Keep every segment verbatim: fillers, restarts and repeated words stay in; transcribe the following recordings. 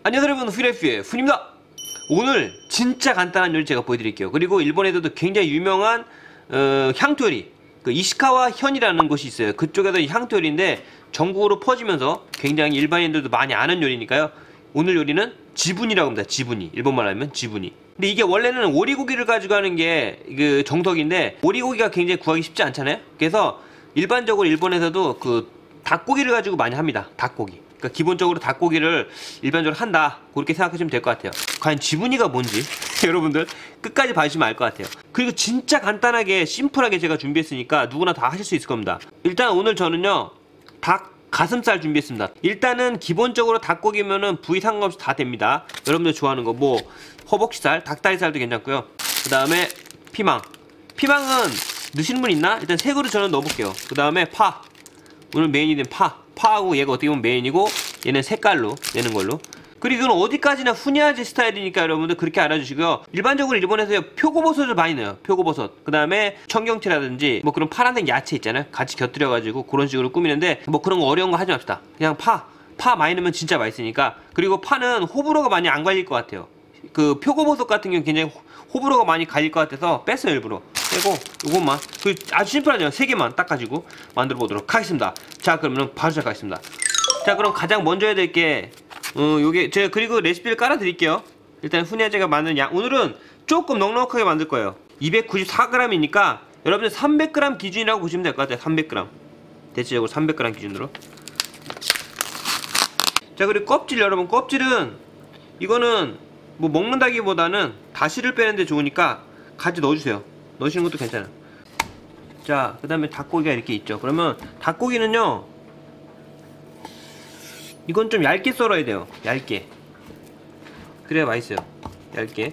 안녕하세요 여러분, 후이라이프의 훈입니다. 오늘 진짜 간단한 요리 제가 보여드릴게요. 그리고 일본에서도 굉장히 유명한 어, 향토 요리, 그 이시카와 현이라는 곳이 있어요. 그쪽에서 이 향토 요리인데 전국으로 퍼지면서 굉장히 일반인들도 많이 아는 요리니까요. 오늘 요리는 지분이라고 합니다. 지분이, 일본말로 하면 지분이. 근데 이게 원래는 오리고기를 가지고 하는 게 그 정석인데 오리고기가 굉장히 구하기 쉽지 않잖아요. 그래서 일반적으로 일본에서도 그 닭고기를 가지고 많이 합니다. 닭고기. 그러니까 기본적으로 닭고기를 일반적으로 한다, 그렇게 생각하시면 될 것 같아요. 과연 지분이가 뭔지 여러분들 끝까지 봐주시면 알 것 같아요. 그리고 진짜 간단하게 심플하게 제가 준비했으니까 누구나 다 하실 수 있을 겁니다. 일단 오늘 저는요 닭 가슴살 준비했습니다. 일단은 기본적으로 닭고기면은 부위 상관없이 다 됩니다. 여러분들 좋아하는 거 뭐 허벅지살, 닭다리살도 괜찮고요. 그 다음에 피망. 피망은 넣으시는 분 있나? 일단 세 그릇 저는 넣어볼게요. 그 다음에 파. 오늘 메인이 된 파. 파하고 얘가 어떻게 보면 메인이고 얘는 색깔로 내는 걸로. 그리고 이건 어디까지나 후니아지 스타일이니까 여러분들 그렇게 알아주시고요. 일반적으로 일본에서 표고버섯을 많이 넣어요. 표고버섯. 그 다음에 청경채라든지 뭐 그런 파란색 야채 있잖아요. 같이 곁들여가지고 그런 식으로 꾸미는데 뭐 그런 거 어려운 거 하지 맙시다. 그냥 파. 파 많이 넣으면 진짜 맛있으니까. 그리고 파는 호불호가 많이 안 갈릴 것 같아요. 그 표고버섯 같은 경우는 굉장히 호불호가 많이 갈릴 것 같아서 뺐어요. 일부러 빼고 요것만, 그 아주 심플하죠. 세 개만 딱 가지고 만들어 보도록 하겠습니다. 자, 그러면 바로 시작하겠습니다. 자, 그럼 가장 먼저 해야 될 게 어, 요게 제가 그리고 레시피를 깔아 드릴게요. 일단 후니아제가 만든 양, 오늘은 조금 넉넉하게 만들 거예요. 이백구십사 그램이니까 여러분들 삼백 그램 기준이라고 보시면 될 것 같아요. 삼백 그램 대체적으로 삼백 그램 기준으로. 자, 그리고 껍질, 여러분 껍질은 이거는 뭐 먹는다기보다는 다시를 빼는데 좋으니까 같이 넣어주세요. 넣으시는 것도 괜찮아요. 자, 그 다음에 닭고기가 이렇게 있죠. 그러면 닭고기는요 이건 좀 얇게 썰어야 돼요. 얇게. 그래야 맛있어요. 얇게.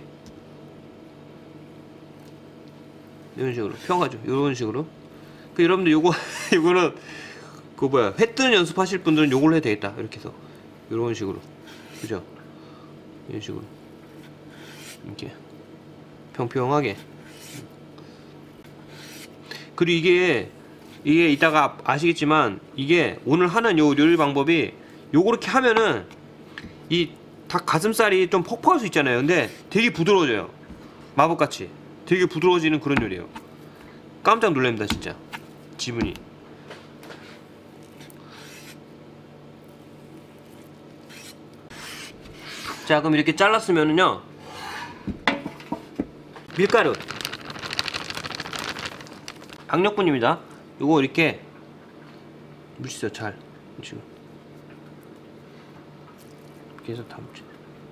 이런 식으로 펴가지고 이런 식으로. 그 여러분들 요거 요거는 그 뭐야 회 뜨는 연습하실 분들은 요걸로 해도 되겠다. 이렇게 해서 이런 식으로, 그죠? 이런 식으로 이렇게 평평하게. 그리고 이게 이게 이따가 아시겠지만 이게 오늘 하는 요 요리 방법이 요렇게 하면은 이 닭 가슴살이 좀 퍽퍽할 수 있잖아요. 근데 되게 부드러워져요. 마법같이 되게 부드러워지는 그런 요리예요. 깜짝 놀랍니다 진짜. 지분이. 자, 그럼 이렇게 잘랐으면은요 밀가루, 박력분입니다. 요거 이렇게 묻히세요. 잘 묻히고 이렇게 해서 다 묻혀.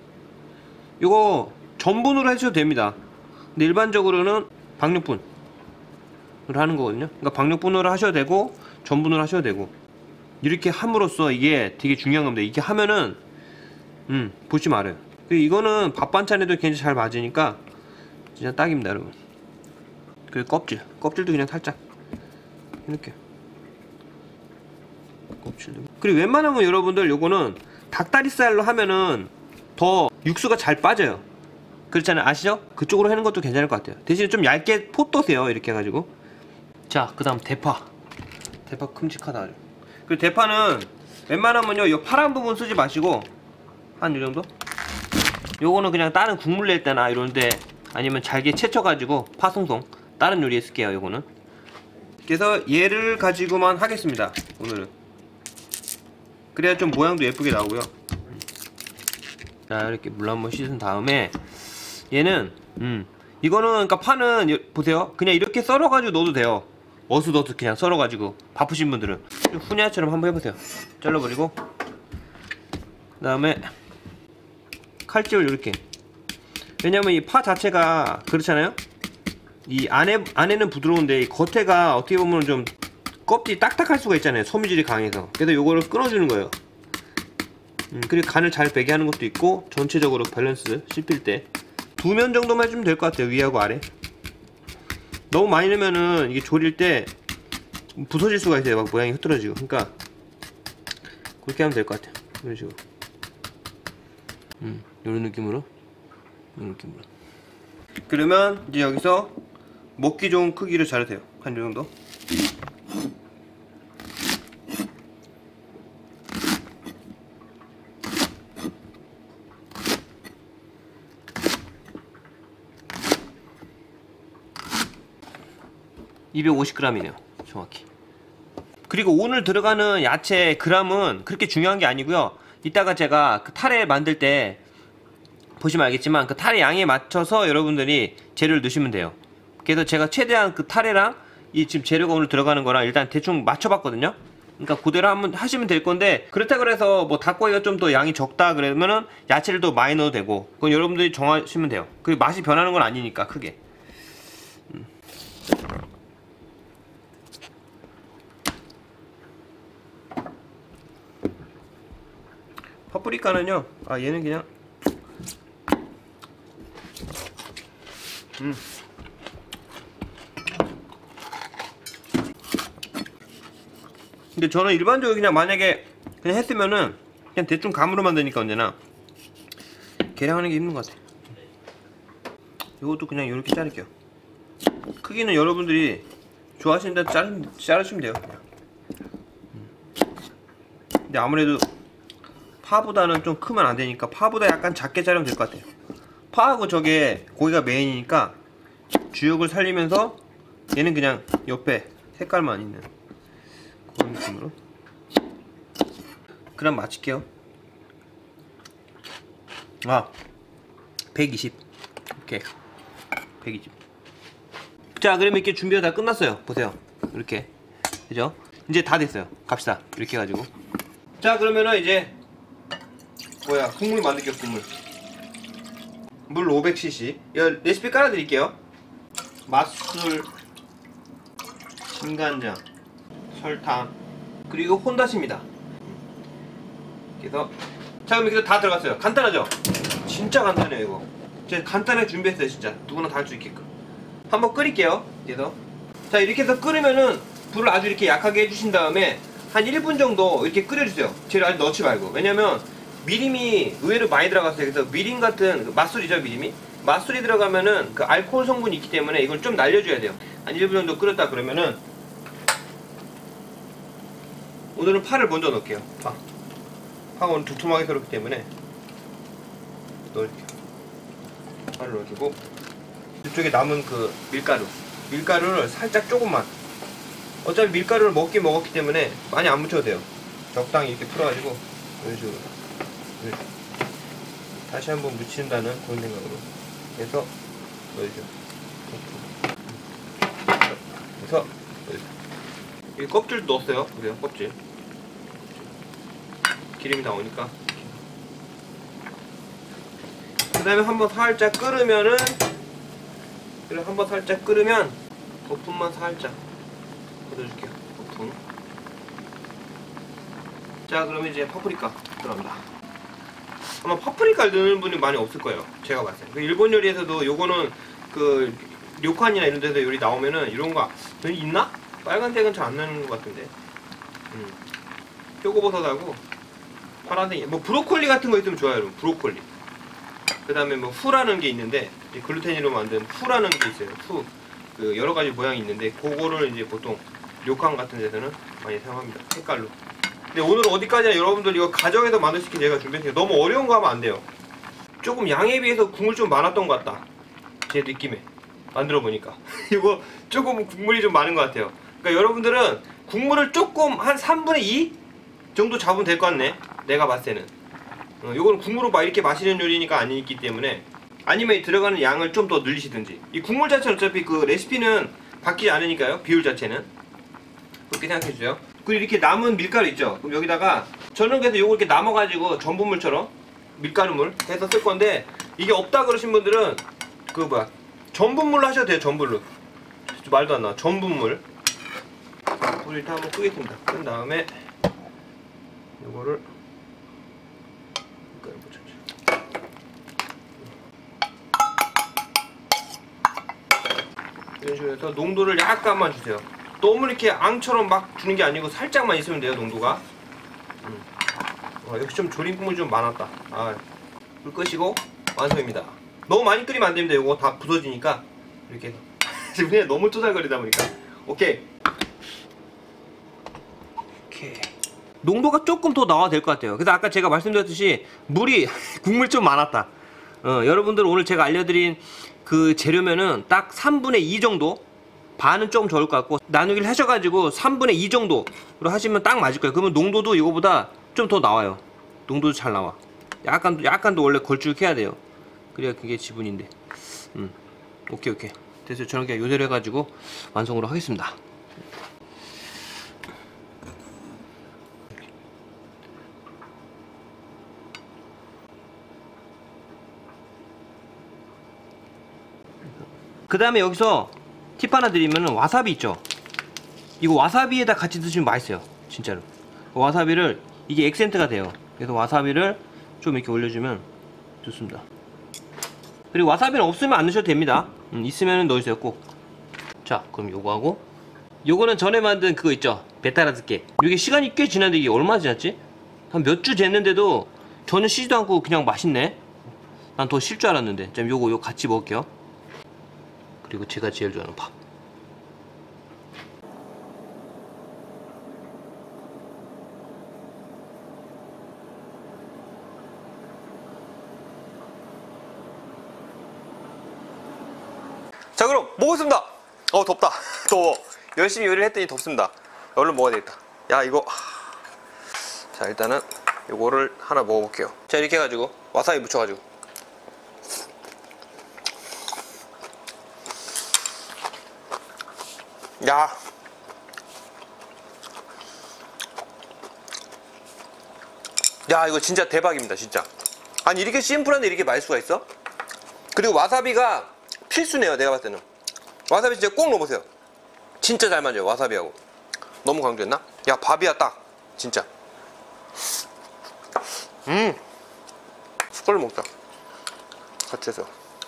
요거 전분으로 해주셔도 됩니다. 근데 일반적으로는 박력분으로 하는 거거든요. 그러니까 박력분으로 하셔도 되고 전분으로 하셔도 되고. 이렇게 함으로써 이게 되게 중요한 겁니다. 이렇게 하면은 음 보지 말아요. 이거는 밥 반찬에도 굉장히 잘 맞으니까 진짜 딱입니다 여러분. 그리고 껍질, 껍질도 그냥 살짝 이렇게 껍질도. 그리고 웬만하면 여러분들 요거는 닭다리살로 하면은 더 육수가 잘 빠져요. 그렇잖아요. 아시죠? 그쪽으로 하는 것도 괜찮을 것 같아요. 대신에 좀 얇게 포 떠세요. 이렇게 해가지고. 자, 그 다음 대파. 대파 큼직하다. 그리고 대파는 웬만하면요 이 파란 부분 쓰지 마시고 한 요 정도? 요거는 그냥 다른 국물 낼 때나 이런데 아니면 잘게 채쳐가지고 파송송 다른 요리에 쓸게요. 요거는. 그래서 얘를 가지고만 하겠습니다 오늘은. 그래야 좀 모양도 예쁘게 나오고요. 자, 이렇게 물 한번 씻은 다음에 얘는 음 이거는 그러니까 파는 보세요. 그냥 이렇게 썰어가지고 넣어도 돼요. 어슷어슷 그냥 썰어가지고. 바쁘신 분들은 후니아처럼 한번 해보세요. 잘라버리고 그 다음에 칼집을 이렇게. 왜냐면 이 파 자체가 그렇잖아요. 이 안에, 안에는 부드러운데 이 겉에가 어떻게 보면 좀 껍질이 딱딱할 수가 있잖아요. 섬유질이 강해서. 그래서 요거를 끊어주는 거예요. 음, 그리고 간을 잘 배게 하는 것도 있고 전체적으로 밸런스 씹힐 때 두 면 정도만 해주면 될 것 같아요. 위하고 아래. 너무 많이 넣으면은 이게 졸일 때 부서질 수가 있어요. 막 모양이 흐트러지고. 그러니까 그렇게 하면 될 것 같아요. 이런 식으로. 음, 이런 느낌으로. 이런 느낌으로. 그러면 이제 여기서 먹기 좋은 크기로 자르세요. 한 이 정도. 이백오십 그램이네요 정확히. 그리고 오늘 들어가는 야채 그램은 그렇게 중요한 게 아니고요. 이따가 제가 그 타레 만들 때 보시면 알겠지만 그 타레 양에 맞춰서 여러분들이 재료를 넣으시면 돼요. 그래서 제가 최대한 그 타레랑 이 지금 재료가 오늘 들어가는 거랑 일단 대충 맞춰봤거든요. 그러니까 그대로 한번 하시면 될 건데, 그렇다 그래서 뭐 닭고기가 좀 더 양이 적다 그러면은 야채를 더 많이 넣어도 되고, 그건 여러분들이 정하시면 돼요. 그 맛이 변하는 건 아니니까 크게. 음. 파프리카는요, 아 얘는 그냥 음. 근데 저는 일반적으로 그냥 만약에 그냥 했으면은 그냥 대충 감으로 만드니까 언제나 계량하는 게 힘든 것 같아. 이것도 그냥 이렇게 자를게요. 크기는 여러분들이 좋아하시는 대로 자르, 자르시면 돼요 그냥. 근데 아무래도 파보다는 좀 크면 안 되니까 파보다 약간 작게 자르면 될 것 같아요. 파하고 저게 고기가 메인이니까 주역을 살리면서 얘는 그냥 옆에 색깔만 있는 그런 느낌으로. 그럼 맞출게요. 아 백이십. 오케이 백이십. 자 그러면 이렇게 준비가 다 끝났어요. 보세요 이렇게 그죠? 이제 다 됐어요. 갑시다. 이렇게 해가지고 자 그러면은 이제 뭐야 국물 만들게요. 국물 물 오백 씨씨. 이 레시피 깔아드릴게요. 맛술, 진간장, 설탕, 그리고 혼다시입니다. 그래서 자 그럼 이렇게 다 들어갔어요. 간단하죠? 진짜 간단해요 이거. 제가 간단하게 준비했어요 진짜. 누구나 다 할 수 있게끔. 한번 끓일게요. 그래서 자 이렇게 해서 끓으면은 불을 아주 이렇게 약하게 해주신 다음에 한 일 분 정도 이렇게 끓여주세요. 재료 아직 넣지 말고. 왜냐면 미림이 의외로 많이 들어갔어요. 그래서 미림 같은 그 맛술이죠 미림이. 맛술이 들어가면은 그 알코올 성분이 있기 때문에 이걸 좀 날려줘야 돼요. 한 일 분 정도 끓였다 그러면은 오늘은 파를 먼저 넣을게요. 파. 파가 오늘 두툼하게 썰었기 때문에 넣을게요. 파를 넣어주고 이쪽에 남은 그 밀가루 밀가루를 살짝 조금만, 어차피 밀가루를 먹긴 먹었기 때문에 많이 안 묻혀도 돼요. 적당히 이렇게 풀어가지고 이런 식으로 다시 한번 묻힌다는 그런 생각으로 해서 넣어주죠. 그래서 이 껍질도 넣었어요. 그래요 껍질. 기름이 나오니까. 그 다음에 한번 살짝 끓으면은, 그리고 한번 살짝 끓으면 거품만 살짝 걷어줄게요. 거품. 자 그러면 이제 파프리카 들어갑니다. 아마 파프리카를 넣는 분이 많이 없을 거예요. 제가 봤을 때. 일본 요리에서도 요거는 그 료칸이나 이런 데서 요리 나오면은 이런 거 있나? 빨간색은 잘 안 나는 것 같은데. 음. 표고버섯하고 파란색, 뭐 브로콜리 같은 거 있으면 좋아요 여러분. 브로콜리. 그 다음에 뭐 후라는 게 있는데 글루텐으로 만든 후라는 게 있어요. 후. 그 여러 가지 모양이 있는데 그거를 이제 보통 료칸 같은 데서는 많이 사용합니다. 색깔로. 근데 오늘은 어디까지나 여러분들 이거 가정에서 만들 수 있게 제가 준비했어요. 너무 어려운 거 하면 안 돼요. 조금 양에 비해서 국물 좀 많았던 것 같다. 제 느낌에. 만들어 보니까. 이거 조금 국물이 좀 많은 것 같아요. 그러니까 여러분들은 국물을 조금 한 삼분의 이 정도 잡으면 될 것 같네. 내가 봤을 때는. 어, 요거는 국물을 막 이렇게 마시는 요리니까 아니기 때문에, 아니면 들어가는 양을 좀 더 늘리시든지. 이 국물 자체는 어차피 그 레시피는 바뀌지 않으니까요. 비율 자체는. 그렇게 생각해주세요. 그리고 이렇게 남은 밀가루 있죠. 그럼 여기다가 저는 그래서 요거 이렇게 남아가지고 전분물처럼 밀가루물 해서 쓸 건데, 이게 없다 그러신 분들은 그 뭐야 전분물로 하셔도 돼요. 전분물로. 말도 안 나와. 전분물. 불을 일단 한번 끄겠습니다. 끈 다음에 요거를 밀가루 묻혀줘. 이런 식으로 해서 농도를 약간만 주세요. 너무 이렇게 앙처럼 막 주는 게 아니고 살짝만 있으면 돼요. 농도가. 음. 어, 역시 좀 조림 국물이 좀 많았다. 아, 불 끄시고 완성입니다. 너무 많이 끓이면 안 됩니다. 이거 다 부서지니까 이렇게 해서. 지금 그냥 너무 쪼잘거리다 보니까. 오케이. 오케이. 농도가 조금 더 나와야 될 것 같아요. 그래서 아까 제가 말씀드렸듯이 물이 국물 좀 많았다. 어, 여러분들 오늘 제가 알려드린 그 재료면은 딱 삼분의 이 정도 반은 조금 적을 것 같고, 나누기를 하셔가지고 삼분의 이 정도로 하시면 딱 맞을 거예요. 그러면 농도도 이거보다 좀 더 나와요. 농도도 잘 나와. 약간 약간 더 원래 걸쭉해야 돼요. 그래야 그게 지분인데. 음 오케이 오케이 됐어요. 저는 그냥 요대로 해가지고 완성으로 하겠습니다. 그 다음에 여기서 팁 하나 드리면 와사비 있죠. 이거 와사비에다 같이 드시면 맛있어요. 진짜로. 와사비를, 이게 액센트가 돼요. 그래서 와사비를 좀 이렇게 올려주면 좋습니다. 그리고 와사비는 없으면 안 넣으셔도 됩니다. 음, 있으면 넣으세요 꼭. 자, 그럼 요거 하고, 요거는 전에 만든 그거 있죠, 베타라즈깨. 이게 시간이 꽤 지났는데 이게 얼마나 지났지? 한 몇 주 됐는데도 전혀 쉬지도 않고 그냥 맛있네. 난 더 쉴 줄 알았는데. 자, 요거 요 같이 먹을게요. 그리고 제가 제일 좋아하는 밥. 자, 그럼 먹겠습니다. 어, 덥다. 더워. 열심히 요리를 했더니 덥습니다. 얼른 먹어야 되겠다. 야, 이거. 자, 일단은 요거를 하나 먹어볼게요. 자, 이렇게 해가지고 와사비 묻혀가지고. 야, 야, 이거 진짜 대박입니다. 진짜. 아니, 이렇게 심플한데 이렇게 맛있을 수가 있어? 그리고 와사비가 필수네요. 내가 봤을 때는 와사비 진짜 꼭 넣어보세요. 진짜 잘 맞아요. 와사비하고. 너무 강조했나? 야, 밥이야 딱. 진짜. 음 숟갈로 먹자. 같이 해서.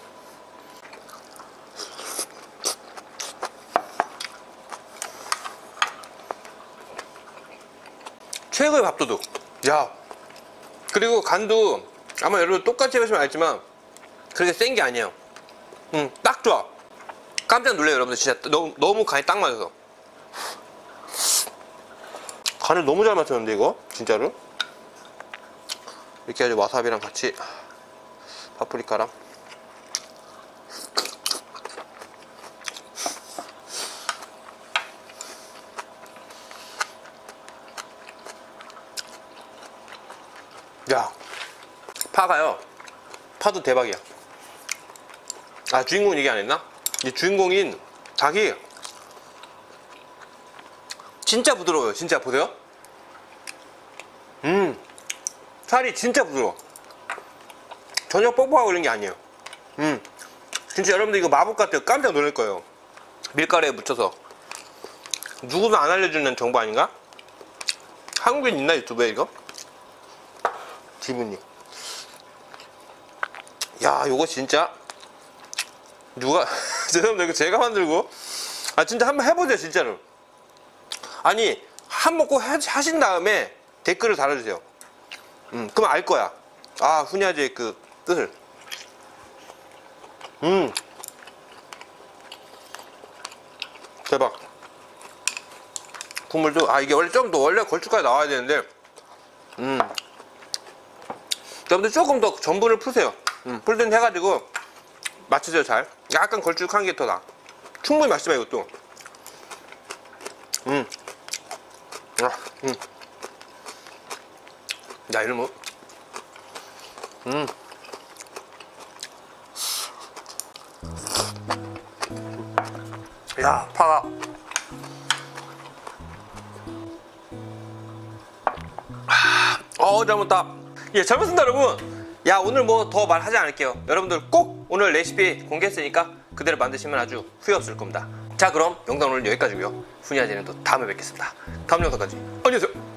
최고의 밥도둑. 야, 그리고 간도 아마 여러분 똑같이 해보시면 알지만 그렇게 센 게 아니에요. 음, 딱 좋아. 깜짝 놀래요 여러분들. 진짜 너무, 너무 간이 딱 맞아서. 간을 너무 잘 맞췄는데 이거 진짜로. 이렇게 해가지고 와사비랑 같이 파프리카랑. 야, 파가요, 파도 대박이야. 아, 주인공은 얘기 안 했나? 이 주인공인 닭이 진짜 부드러워요. 진짜 보세요. 음 살이 진짜 부드러워. 전혀 뻑뻑하고 그런 게 아니에요. 음 진짜 여러분들 이거 마법 같아요. 깜짝 놀랄 거예요. 밀가루에 묻혀서. 누구도 안 알려주는 정보 아닌가? 한국엔 있나 유튜브에 이거? 지분이. 야, 요거 진짜 누가 죄송합니다. 이거 제가 만들고. 아, 진짜 한번 해보세요. 진짜로. 아니, 한 번 꼭 하신 다음에 댓글을 달아주세요. 음 그럼 알 거야. 아, 훈야제의 그 뜻을. 음 대박. 국물도, 아, 이게 원래 좀 더 원래 걸쭉하게 나와야 되는데, 음 여러분들 조금 더 전분을 푸세요. 음, 풀든 해가지고 맞추세요. 잘. 약간 걸쭉한 게 더 나아. 충분히 맛있지만 이것도. 음, 아, 음. 야, 이런 뭐, 음. 야, 파가. 어, 잘 먹었다. 예, 잘 먹었습니다, 여러분. 야, 오늘 뭐 더 말하지 않을게요. 여러분들 꼭 오늘 레시피 공개했으니까 그대로 만드시면 아주 후회 없을 겁니다. 자, 그럼 영상 오늘 여기까지고요. 훈이아재는 또 다음에 뵙겠습니다. 다음 영상까지 안녕히 계세요.